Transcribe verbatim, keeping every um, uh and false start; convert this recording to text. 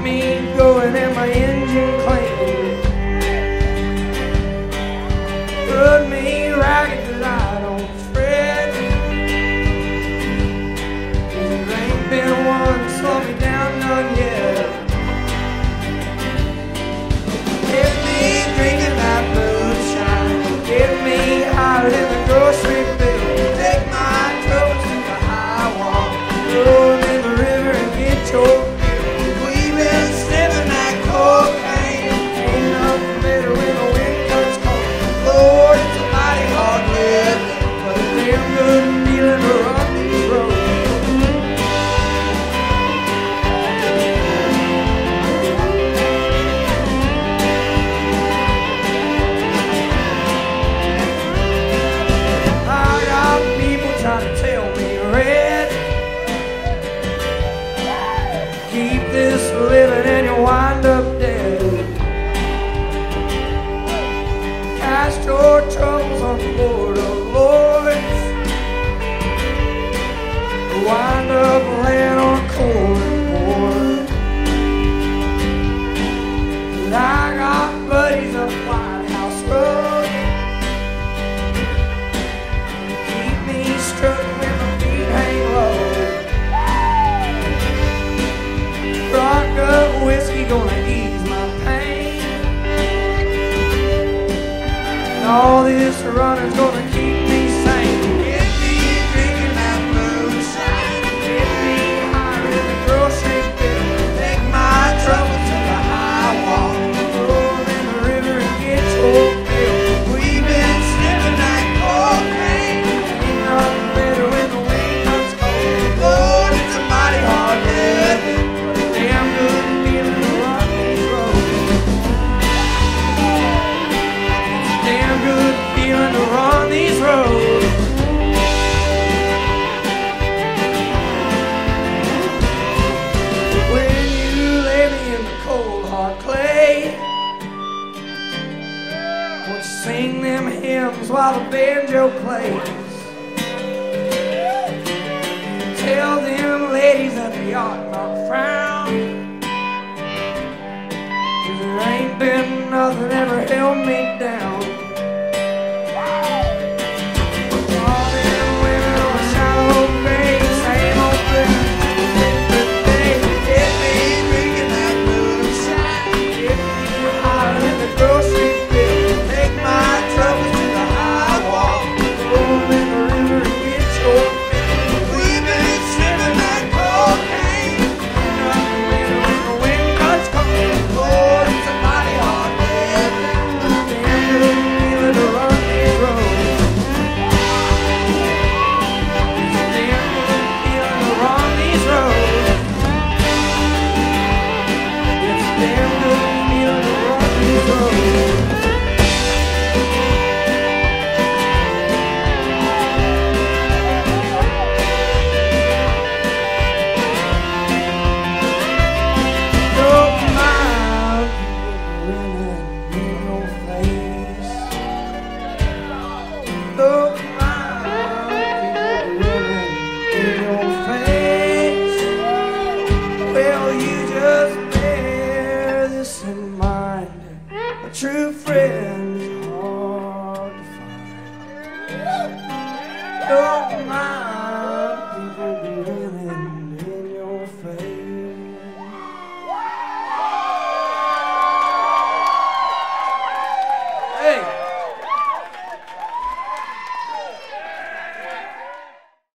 me going and my engine clean. Put me ragged till I don't fret. There ain't been one to slow me down none yet. Get me drinking that moonshine. Get me higher than the grocery bill. Take my troubles to the high wall. Throw them in the river and get your fill. We've been sniffing that cocaine. Ain't nothing better when the wind comes cold. Lord, it's a mighty hard living, but a damn good feeling to run these roads. Trying to tell me red, keep this living and you'll wind up dead. Cast your troubles on the Lord of Lords, wind up laying on cold board. I got buddies up White House Road. Struck when my feet hang low. Rock up whiskey gonna ease my pain. And all this running's gonna keep me sane. Get me drinking that moonshine. Get me higher than the grocery bill. Take my troubles to the high wall. Throw them in the river and get your fill. We've been sniffing that cocaine. Ain't nothing better when the wind comes cold. Lord, it's a mighty hard living, but a damn good feeling to run these roads. It's a damn good feeling to run these roads. When you lay me in the cold hard clay, won't you sing them hymns while the banjo plays? Tell them ladies that they ought not frown, 'cause there ain't been nothing ever held me down.